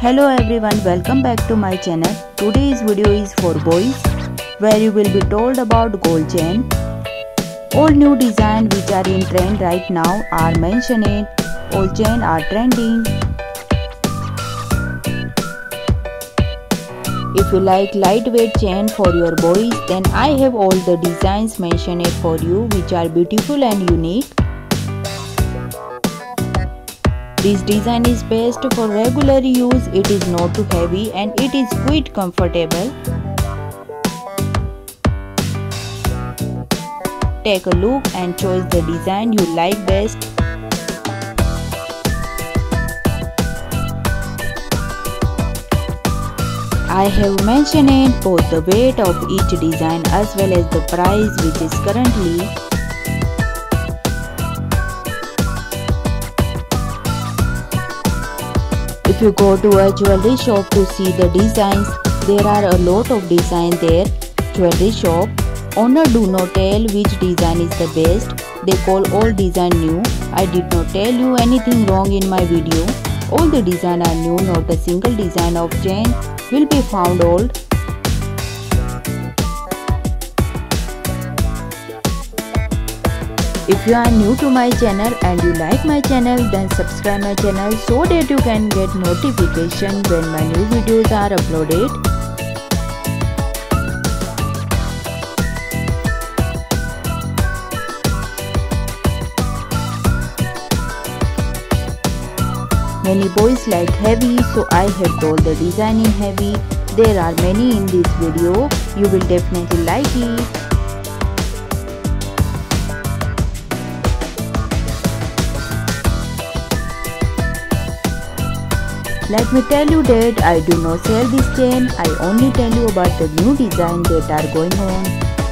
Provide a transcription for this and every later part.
Hello everyone, welcome back to my channel. Today's video is for boys, where you will be told about gold chain. All new design which are in trend right now are mentioned. All chain are trending. If you like lightweight chain for your boys, then I have all the designs mentioned for you which are beautiful and unique. This design is best for regular use. It is not too heavy and it is quite comfortable. Take a look and choose the design you like best. I have mentioned both the weight of each design as well as the price which is currently. If you go to a jewelry shop to see the designs, there are a lot of designs there. Jewelry shop owner do not tell which design is the best. They call all design new. I did not tell you anything wrong in my video. All the design are new, not a single design of chain will be found old. If you are new to my channel and you like my channel, then subscribe my channel so that you can get notification when my new videos are uploaded. Many boys like heavy, so I have told the design in heavy. There are many in this video. You will definitely like it. Let me tell you that I do not sell this chain. I only tell you about the new design that are going on.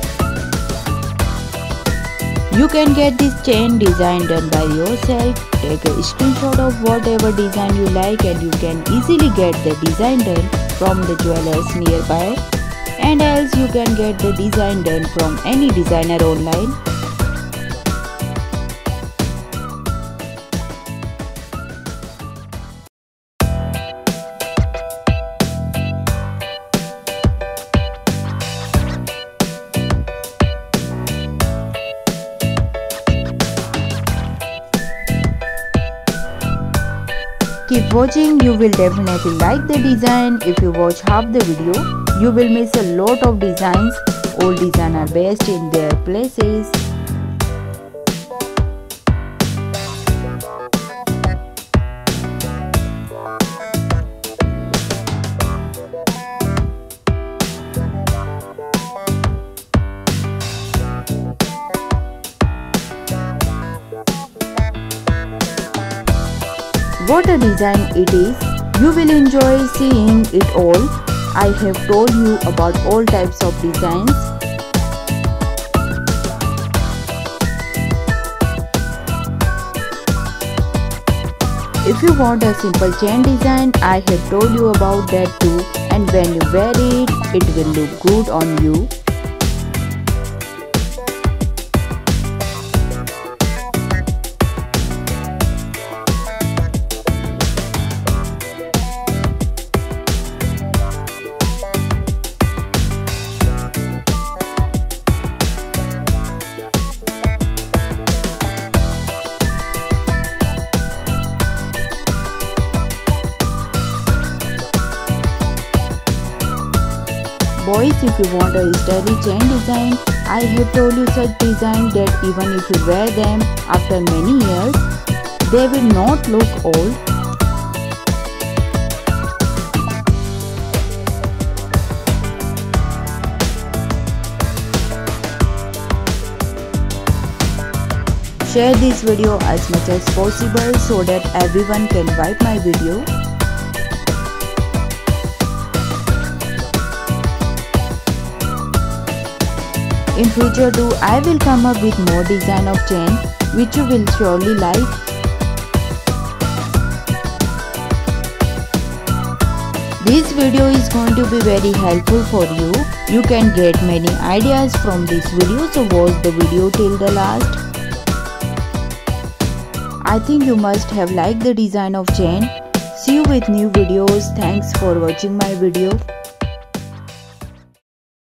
You can get this chain design done by yourself. Take a screenshot of whatever design you like and you can easily get the design done from the jewelers nearby. And else you can get the design done from any designer online. Keep watching, you will definitely like the design. If you watch half the video, you will miss a lot of designs. All designs are best in their places. What a design it is. You will enjoy seeing it all. I have told you about all types of designs. If you want a simple chain design, I have told you about that too. And when you wear it, it will look good on you. Boys, if you want a sturdy chain design, I have told you such design that even if you wear them after many years, they will not look old. Share this video as much as possible so that everyone can wipe my video. In future too, I will come up with more design of chain which you will surely like. This video is going to be very helpful for you. You can get many ideas from this video, so watch the video till the last. I think you must have liked the design of chain. See you with new videos. Thanks for watching my video.